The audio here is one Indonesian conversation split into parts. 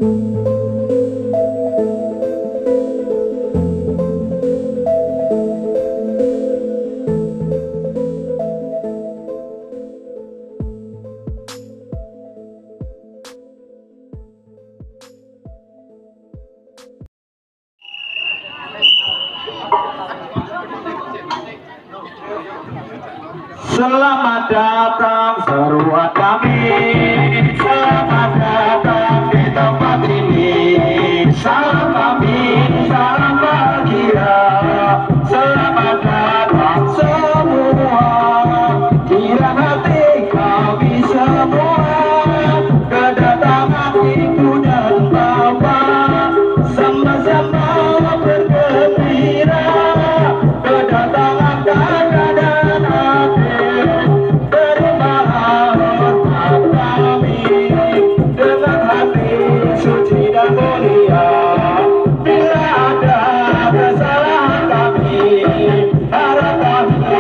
Selamat datang seruan kami, selamat datang di tempat ini. Salam kami, salam bahagia. Selamat datang semua, kirang hati kami semua. Kedatangan ibu dan bapak sama-sama bergembira. Kedatangan kakak dan adik, terimalah hormat kami dengan hati suci dan mulia. Bila ada kesalahan kami, harap kami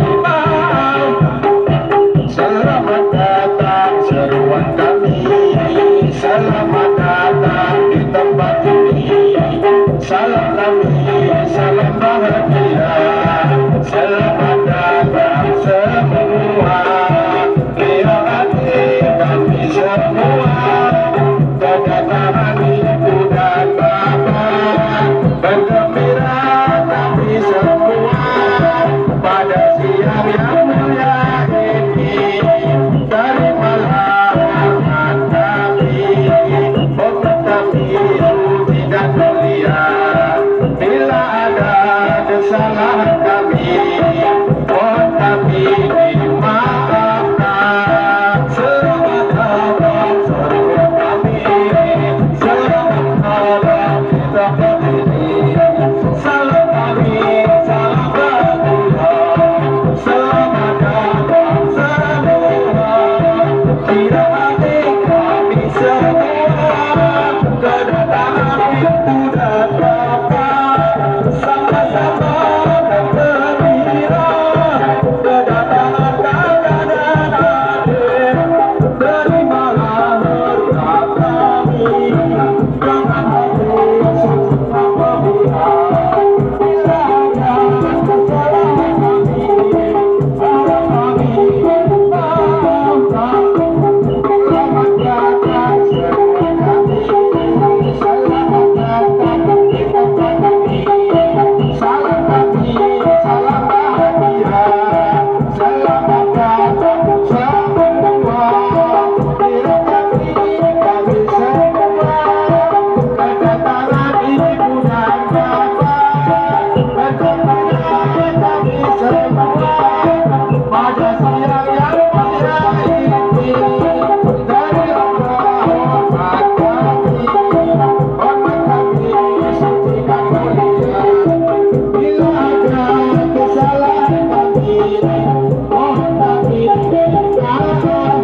dimaafkan. Selamat datang seruan kami, selamat datang di tempat ini. Salam kami, salam bahagia. Selamat datang semua, kirang hati kami semua. Kedatangan ibu dan bapak, bergembira kami semua pada siang yang mulia ini. Terimalah hormat kami, hormat kami suci dan mulia. Bila ada kesalahan kami, mohon kami dimaafkan. Selamat datang seruan kami, selamat datang di tempat ini. Salam kami, salam bahagia. Selamat datang semua, kirang hati kami semua. Kedatangan ibu dan bapak sama-sama bergembira. Kedatangan kakak dan adik, terimalah hormat kami dengan hati suci dan mulia. Bila ada kesalahan kami, harap kami dimaafkan. Selamat datang seruan kami, selamat datang di tempat kami. Salam kami, salam bahagia. Selamat datang semua, kirang hati kami semua. Kedatangan ibu dan bapak, bergembira kami semua pada siang yang mulia ini. Dari Allah hormat kami, hormat kami suci dan mulia. Bila ada kesalahan kami, mohon kami dimaafkan.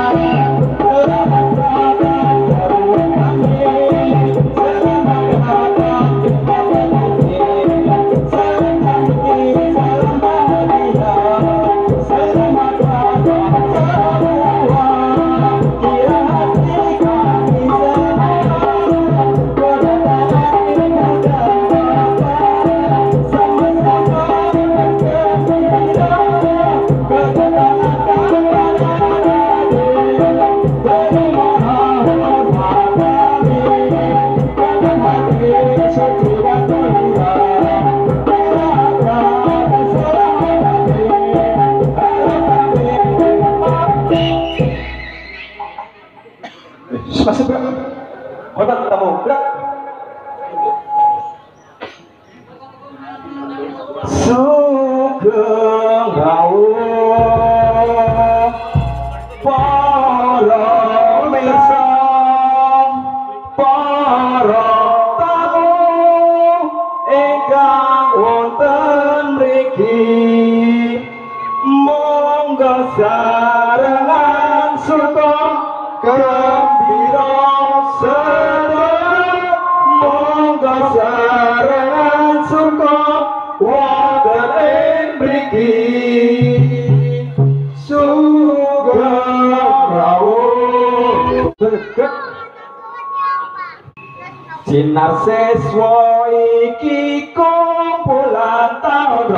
Selamat datang seruan kami, selamat datang di tempat ini. Salam kami, salam bahagia. Selamat datang semua, kirang hati kami semua. Kedatangan ibu dan bapak, sama-sama bergembira. Kedatangan kakak dan adik, terimalah hormat kami dengan hati suci dan mulia. Bila ada kesalahan kami, harap kami dimaafkan. Masih berat, hormat tamu berat. Sugeng rawuh para mirsa, para tamu ingkang wonten mriki. Monggo sarengan surga gembira sedaya. Monggo sarengan surga wonten ing mriki. Sinar siswa iki kumpulan taun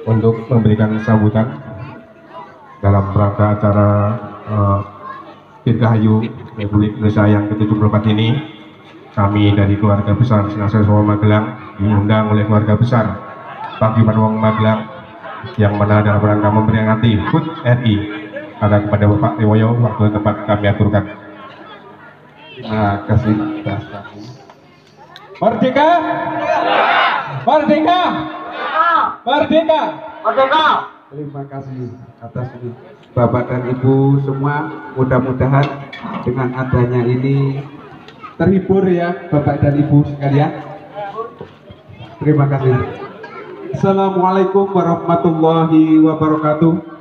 untuk memberikan sambutan dalam rangka acara Dirgahayu Republik Indonesia yang ke-74 ini. Kami dari keluarga besar Sinarses Magelang diundang oleh keluarga besar Paguyuban Wong Magelang yang mana dalam rangka memperingati HUT RI. Ada kepada Bapak Riwoyo waktu tempat kami aturkan. Terima kasih atas kami. Merdeka! Merdeka! Merdeka! Merdeka! Terima kasih atas ini Bapak dan Ibu semua. Mudah-mudahan dengan adanya ini terhibur ya Bapak dan Ibu sekalian. Terima kasih. Assalamualaikum warahmatullahi wabarakatuh.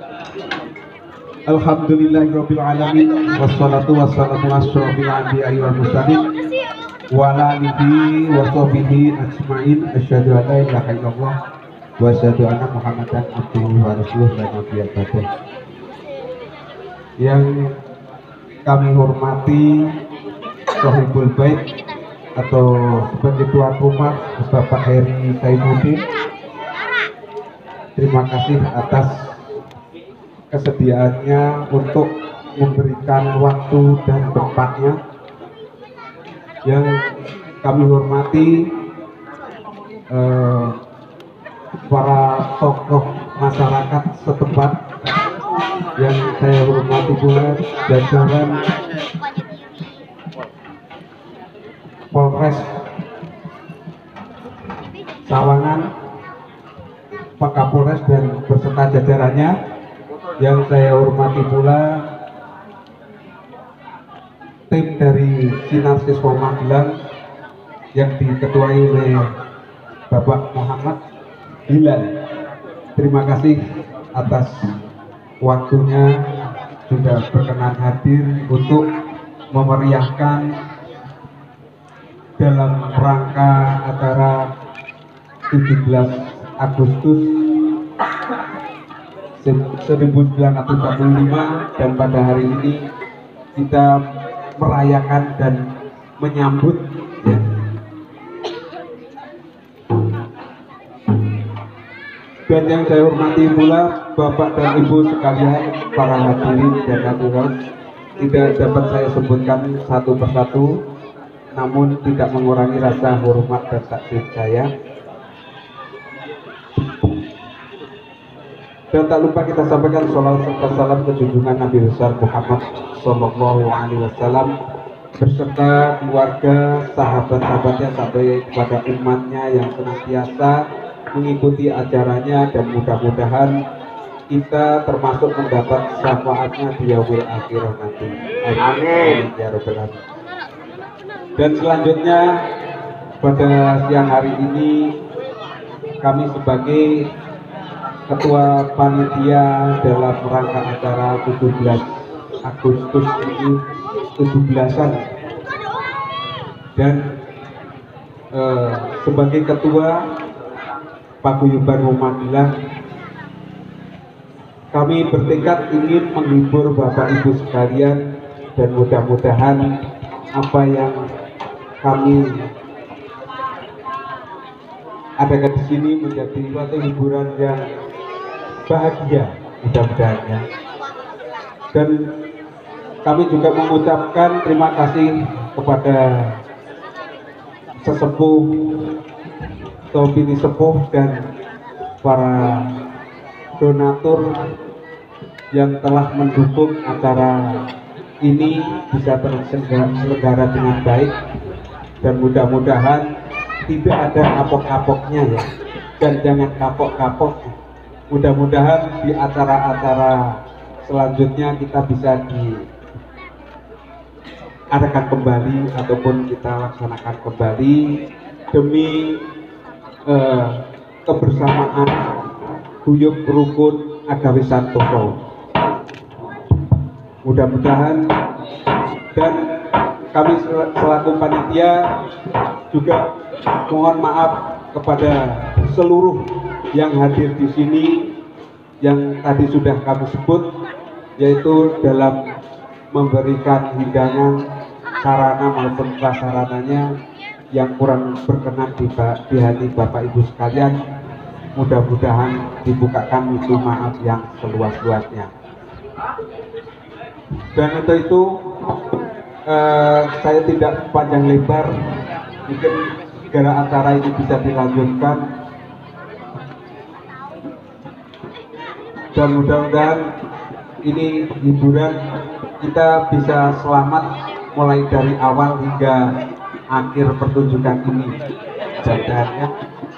Alhamdulillahirabbil alamin wassalatu wassalamu ala asyrofil anbiya'i wal mursalin wa ala alihi wa sahbihi ajmain. Asyhadu an la ilaha illallah wa asyhadu anna Muhammadan abduhu wa rasuluh la nabiyya ba'dahu. Yang kami hormati Sohibul Bait atau sebagai tuan rumah Bapak Heri Saifuddin, terima kasih atas kesediaannya untuk memberikan waktu dan tempatnya. Yang kami hormati para tokoh masyarakat setempat, yang saya hormati pula jajaran Polres Sawangan, Pak Kapolres dan beserta jajarannya. Yang saya hormati pula tim dari Sinarses Magelang yang diketuai oleh Bapak Muhammad Hilal. Terima kasih atas waktunya, juga berkenan hadir untuk memeriahkan dalam rangka acara 17 Agustus 1945, dan pada hari ini kita merayakan dan menyambut ya. Dan yang saya hormati pula Bapak dan Ibu sekalian, para hadirin dan hadirat, tidak dapat saya sebutkan satu persatu, namun tidak mengurangi rasa hormat dan takdim saya. Dan tak lupa kita sampaikan sholawat serta salam ke junjungan Nabi besar Muhammad Sallallahu Alaihi Wasallam beserta keluarga, sahabat-sahabatnya sampai kepada umatnya yang senantiasa mengikuti acaranya, dan mudah-mudahan kita termasuk mendapat syafaatnya di yaumil akhirah nanti. Amin ya rabbal alamin. Dan selanjutnya pada siang hari ini kami sebagai Ketua Panitia dalam rangka acara 17 Agustus ini 17-an, dan sebagai Ketua Paguyuban Magelang, kami bertekad ingin menghibur Bapak Ibu sekalian, dan mudah-mudahan apa yang kami adakan di sini menjadi suatu hiburan yang bahagia, mudah-mudahan. Dan kami juga mengucapkan terima kasih kepada sesepuh atau bini sepuh dan para donatur yang telah mendukung acara ini bisa terselenggara dengan baik, dan mudah-mudahan tidak ada kapok-kapoknya ya, dan jangan kapok-kapok. Mudah-mudahan di acara-acara selanjutnya kita bisa diadakan kembali ataupun kita laksanakan kembali demi kebersamaan guyub rukun agawi santoso. Mudah-mudahan, dan kami selaku panitia juga mohon maaf kepada seluruh yang hadir di sini yang tadi sudah kami sebut, yaitu dalam memberikan hidangan, sarana maupun prasarananya yang kurang berkenan di hati Bapak Ibu sekalian. mudah-mudahan dibukakan pintu maaf yang seluas-luasnya. Dan untuk itu saya tidak panjang lebar, mungkin segera acara ini bisa dilanjutkan dan mudah-mudahan ini hiburan kita bisa selamat mulai dari awal hingga akhir pertunjukan ini. Mudah-mudahan.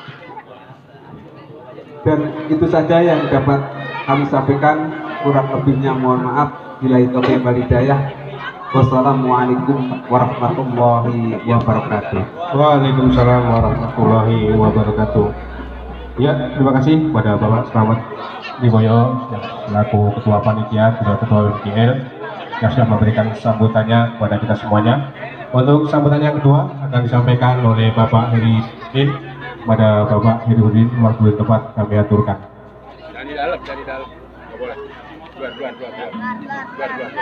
Dan itu saja yang dapat kami sampaikan, kurang lebihnya mohon maaf. Bila itu wal hidayah. Wassalamualaikum warahmatullahi wabarakatuh. Waalaikumsalam warahmatullahi wabarakatuh. Ya, terima kasih kepada Bapak Selamat Liboyo yang selaku Ketua Panitia, juga Ketua WPL yang sudah memberikan sambutannya kepada kita semuanya. Untuk sambutan yang kedua akan disampaikan oleh Bapak Heri Udin kepada Bapak Heri Udin, waktu tempat kami aturkan. Dari dalam, nggak boleh. Dua.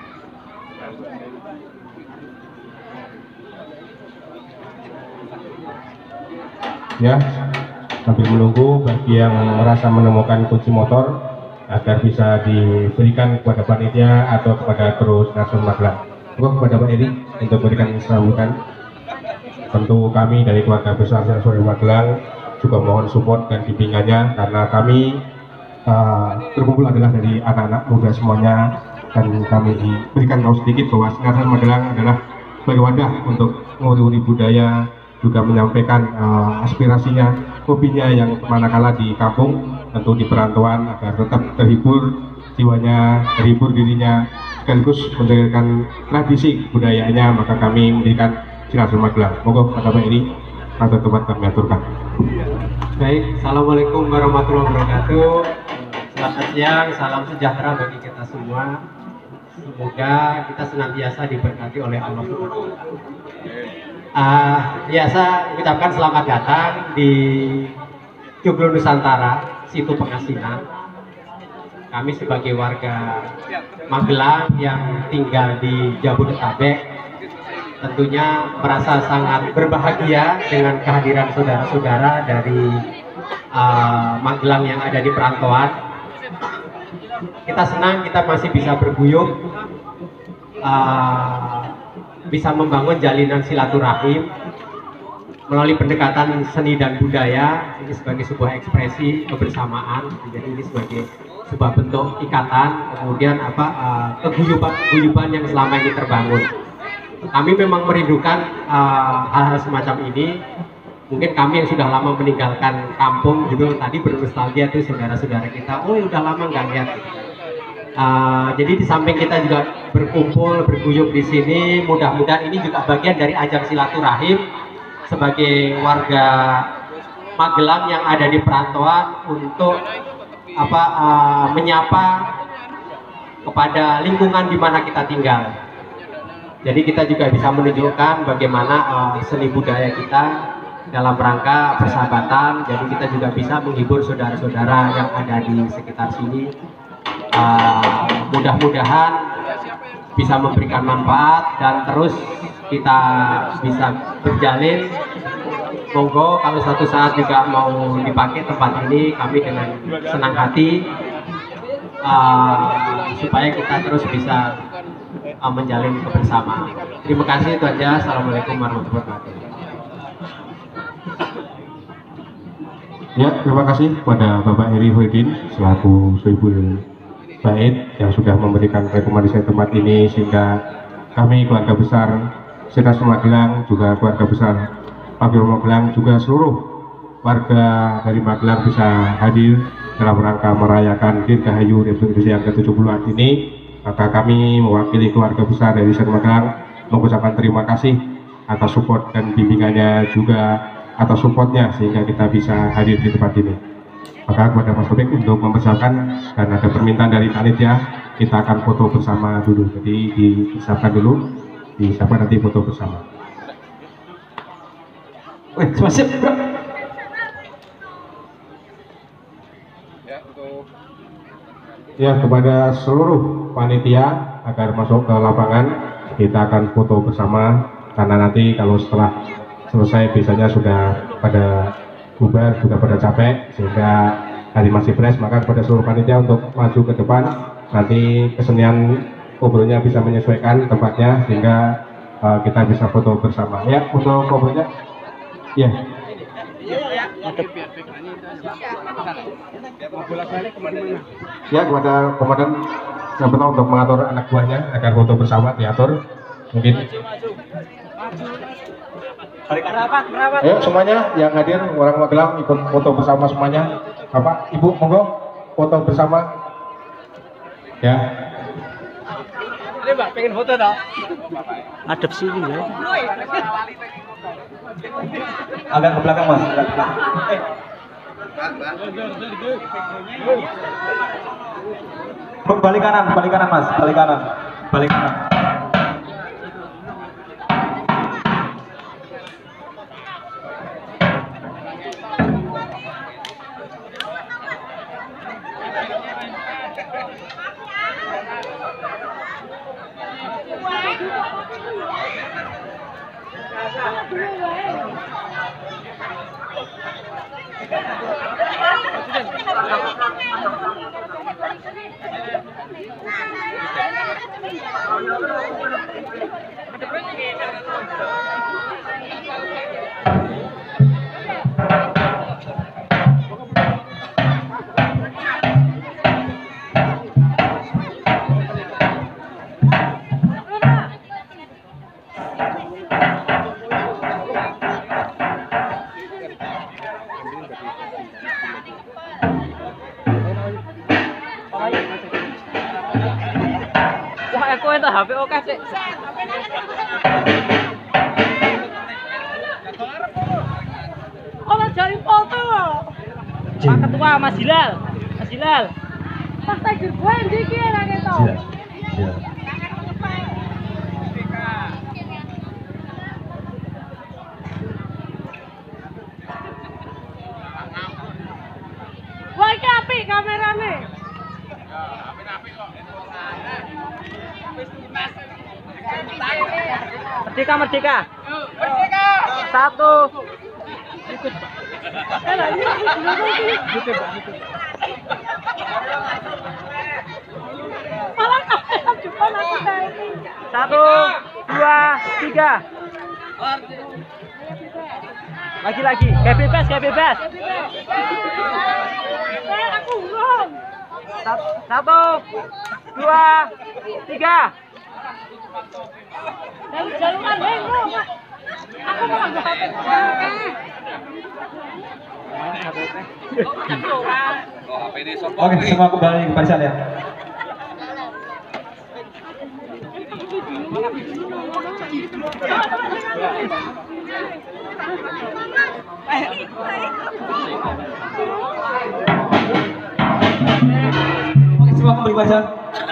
Ya, sambil menunggu bagi yang merasa menemukan kunci motor agar bisa diberikan kepada panitia atau kepada terus Nasun Magelang. Kepada Pak Edi untuk memberikan sambutan. Tentu kami dari keluarga besar Nasun Magelang juga mohon support dan bimbingannya, karena kami terkumpul adalah dari anak-anak muda semuanya, dan kami berikan tahu sedikit bahwa Nasun Magelang adalah sebagai wadah untuk nguri-nguri budaya, juga menyampaikan aspirasinya, hobinya yang manakala di kampung, tentu di perantauan, agar tetap terhibur jiwanya, terhibur dirinya, sekaligus menjaga tradisi budayanya. Maka kami memberikan Nasun Magelang. Monggo Pak ini atau tempat kami aturkan. Baik, assalamualaikum warahmatullahi wabarakatuh. Selamat siang, salam sejahtera bagi kita semua. Semoga kita senantiasa diberkati oleh Allah Subhanahu wa Ta'ala. Biasa ucapkan selamat datang di Joglo Nusantara, situ Pengasinan. Kami sebagai warga Magelang yang tinggal di Jabodetabek tentunya merasa sangat berbahagia dengan kehadiran saudara-saudara dari Magelang yang ada di perantauan. Kita senang kita masih bisa berguyup, bisa membangun jalinan silaturahim melalui pendekatan seni dan budaya. Ini sebagai sebuah ekspresi kebersamaan, jadi ini sebagai sebuah bentuk ikatan, kemudian keguyuban yang selama ini terbangun. Kami memang merindukan hal-hal semacam ini. Mungkin kami yang sudah lama meninggalkan kampung juga tadi bernostalgia tuh saudara-saudara kita, oh udah lama nggak lihat. Jadi di samping kita juga berkumpul, berguyup di sini, mudah-mudahan ini juga bagian dari ajang silaturahim sebagai warga Magelang yang ada di perantauan untuk menyapa kepada lingkungan di mana kita tinggal. Jadi kita juga bisa menunjukkan bagaimana seni budaya kita dalam rangka persahabatan. Jadi kita juga bisa menghibur saudara-saudara yang ada di sekitar sini. Mudah-mudahan bisa memberikan manfaat dan terus kita bisa berjalin. Monggo kalau suatu saat juga mau dipakai tempat ini, kami dengan senang hati supaya kita terus bisa menjalin kebersamaan. Terima kasih, itu aja. Assalamualaikum warahmatullahi wabarakatuh. Ya, terima kasih kepada Bapak Heri Udin selaku Sohibul Bait yang sudah memberikan rekomendasi tempat ini, sehingga kami keluarga besar Nasun Magelang, juga keluarga besar Paguyuban Magelang, juga seluruh warga dari Magelang bisa hadir dalam rangka merayakan Dirgahayu Republik Indonesia yang ke-70 ini. Maka kami mewakili keluarga besar dari Nasun Magelang mengucapkan terima kasih atas support dan bimbingannya, juga atas supportnya sehingga kita bisa hadir di tempat ini. Maka kepada Mas Topik untuk mempersiapkan, dan ada permintaan dari panitia, kita akan foto bersama dulu. Jadi disiapkan dulu, disiapkan nanti foto bersama. Wih, siap, bro. Ya, kepada seluruh panitia agar masuk ke lapangan, kita akan foto bersama, karena nanti kalau setelah selesai biasanya sudah pada bubar sudah pada capek sehingga hari masih fresh, maka kepada seluruh panitia untuk maju ke depan, nanti kesenian obrolnya bisa menyesuaikan tempatnya sehingga kita bisa foto bersama. Ya, untuk obrolnya ya. Ya, kepada komandan yang pertama untuk mengatur anak buahnya agar foto bersama diatur mungkin. Ayo semuanya yang hadir orang Magelang ikut foto bersama semuanya. Bapak, Ibu, monggo foto bersama. Ya. Ini Mbak, pengen foto dong? Adep sini ya. Agak ke belakang Mas. Balik kanan Mas, balik kanan. Wah, aku itu HP oke sih. Kalau cari foto, Pak Ketua Mas Hilal. Partai gue dikit lagi tau. Wah, ini api kameranya. Merdeka. Satu. Satu, dua, tiga. Lagi. Kayak bebas. Aku belum. Satu, dua, tiga. Jalungan belum. Aku mau ambil HP. Oke, semua kembali ke barisan ya. Oke, semua kembali ke barisan.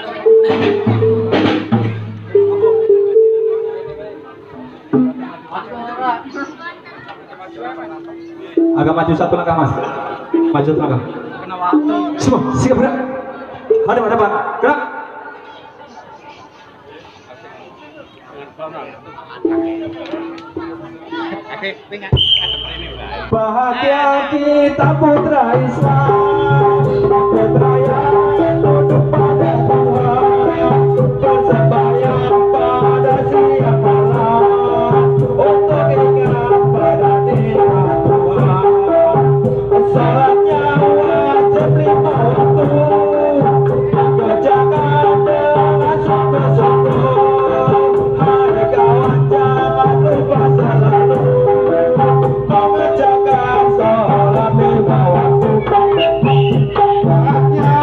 Agak maju satu langkah Mas. Maju satu langkah. Semua siap gerak. Hadap gerak. Bahagia kita putra Islam, putra yang tunduk pada Tuhan, persebaya pada siang malam untuk ingat pada nikmat Tuhan. Salatnya wajib 5 waktu, kerjakan dengan sungguh-sungguh. Hai kawan, jangan lupa selalu mengerjakan sholat 5 waktu. Saatnya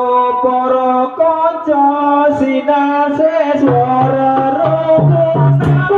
para kanca sinase swara rukun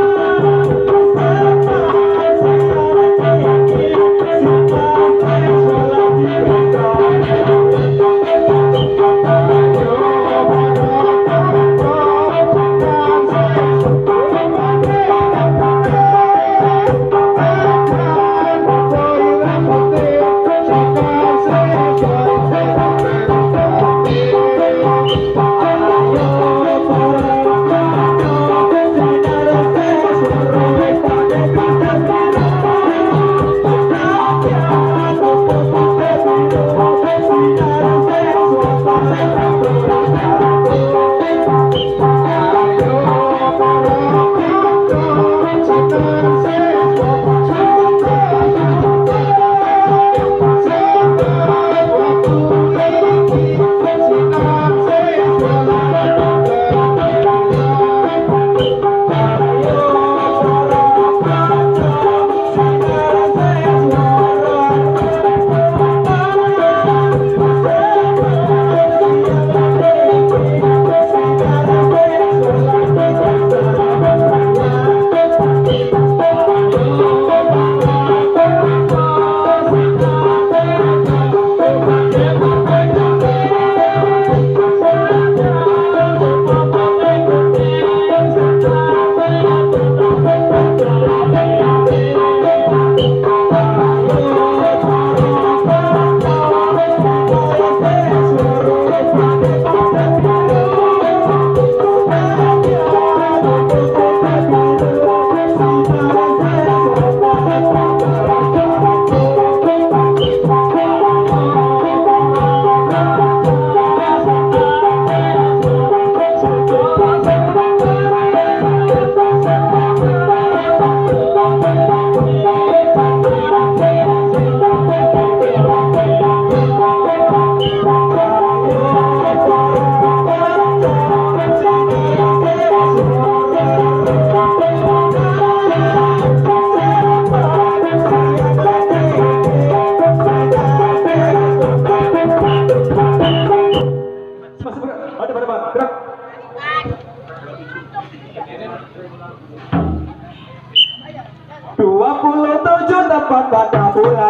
tepat pada bulan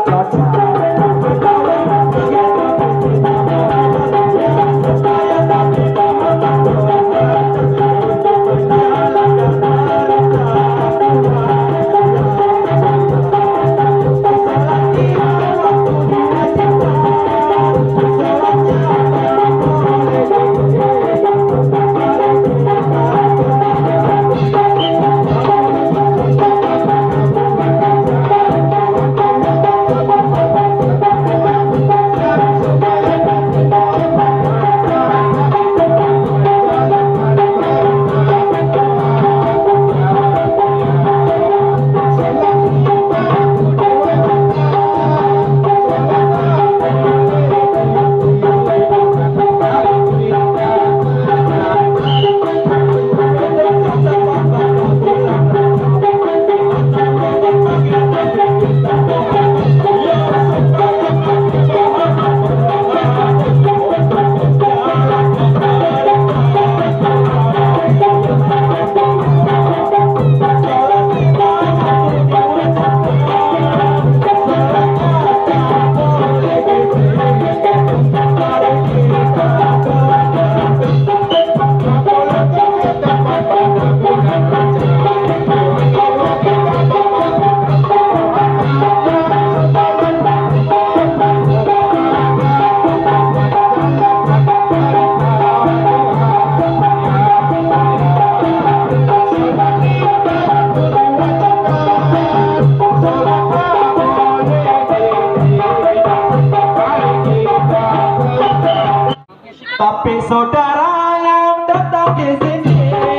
tapi saudara yang datang di sini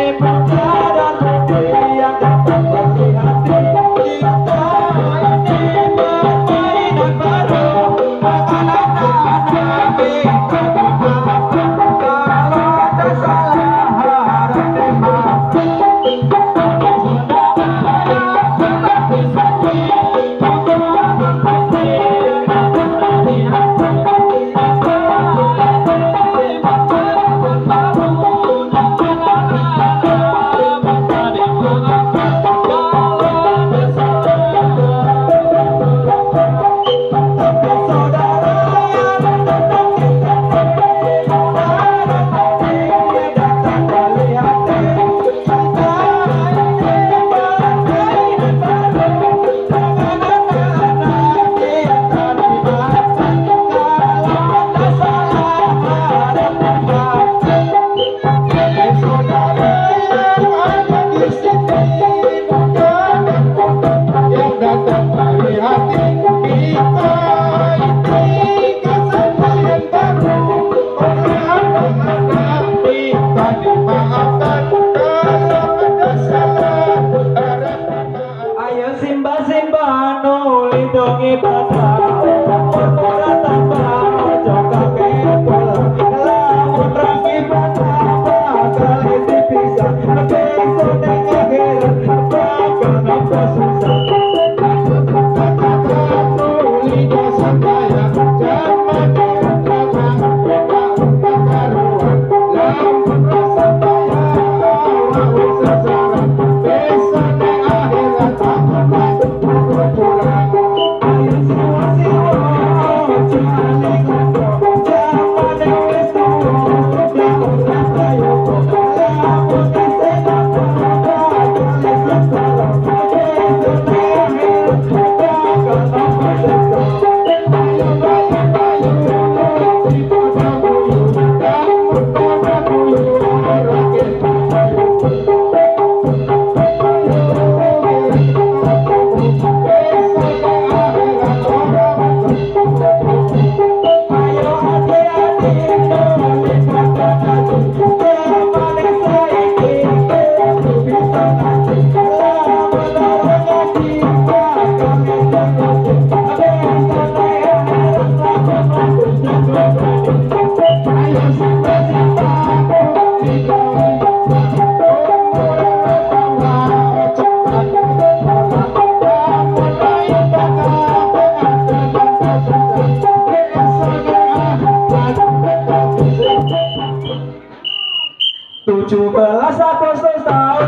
berjalan bukti yang dapat berhati kita ini permainan baru anak-anak nabi kalau ada salah harap dimaafkan. Agustus tahun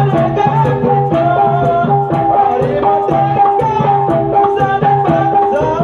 'Cause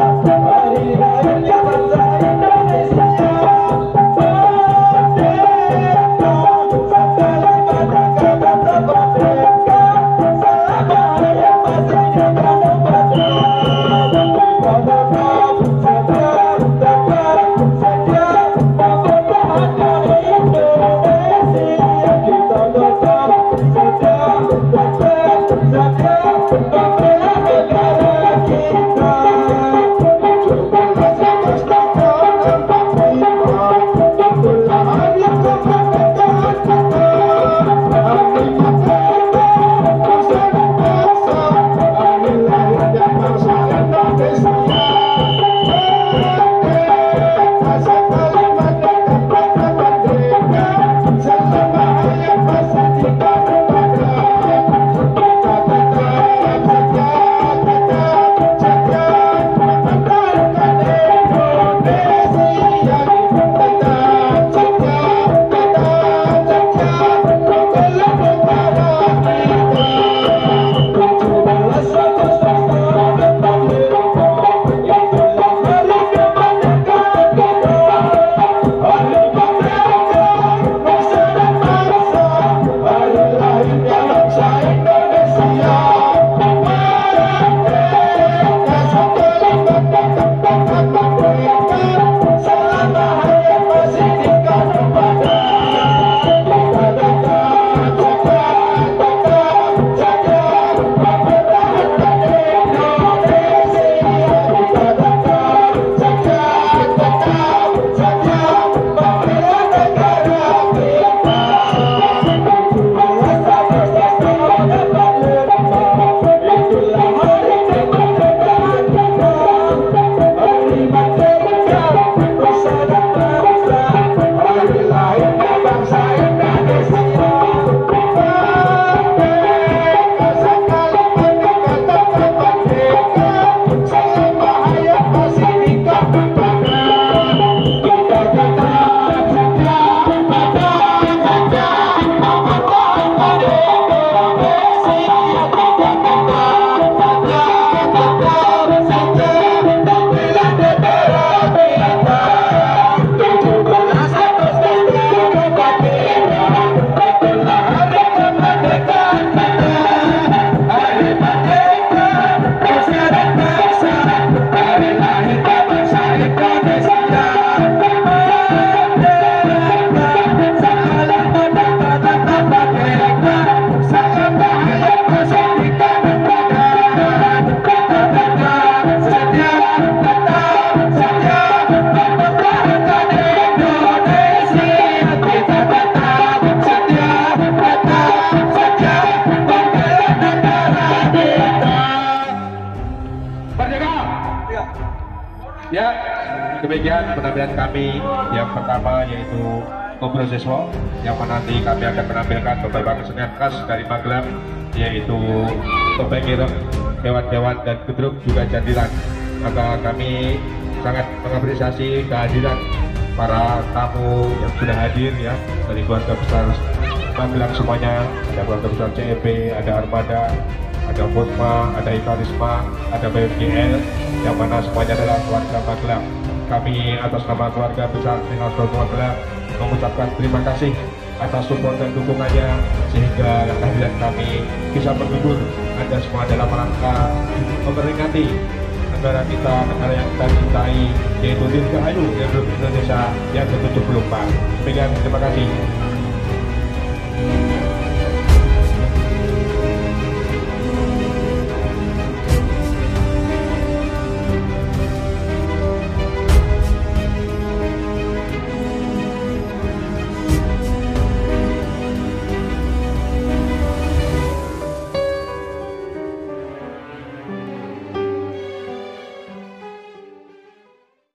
Ya, demikian penampilan kami yang pertama yaitu Ngobrol Siswa, yang mana nanti kami akan menampilkan beberapa kesenian khas dari Magelang, yaitu topeng ireng, hewan-hewan dan gedruk juga jandilan. Maka kami sangat mengapresiasi kehadiran para tamu yang sudah hadir ya, dari keluarga besar Magelang semuanya. Ada keluarga besar CEP, ada Armada, ada Fosma, ada Ikarisma, ada BMGL, yang mana semuanya adalah keluarga Magelang. Kami atas nama keluarga besar Singapura Magelang mengucapkan terima kasih atas support dan dukungannya, sehingga kehadiran kami bisa menghibur Anda semua dalam rangka memperingati negara kita, negara yang kita cintai, yaitu Dirgahayu Republik Indonesia yang ke-74. Demikian, terima kasih.